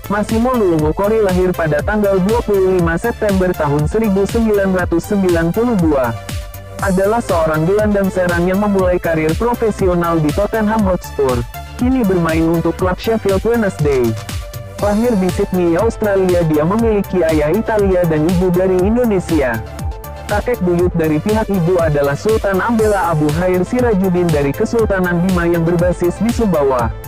Massimo Luungokori lahir pada tanggal 25 September tahun 1992. Adalah seorang gelandang serang yang memulai karir profesional di Tottenham Hotspur. Kini bermain untuk klub Sheffield Wednesday. Lahir di Sydney, Australia, dia memiliki ayah Italia dan ibu dari Indonesia. Kakek buyut dari pihak ibu adalah Sultan Ambela Abu Khair Sirajuddin dari Kesultanan Bima yang berbasis di Sumbawa.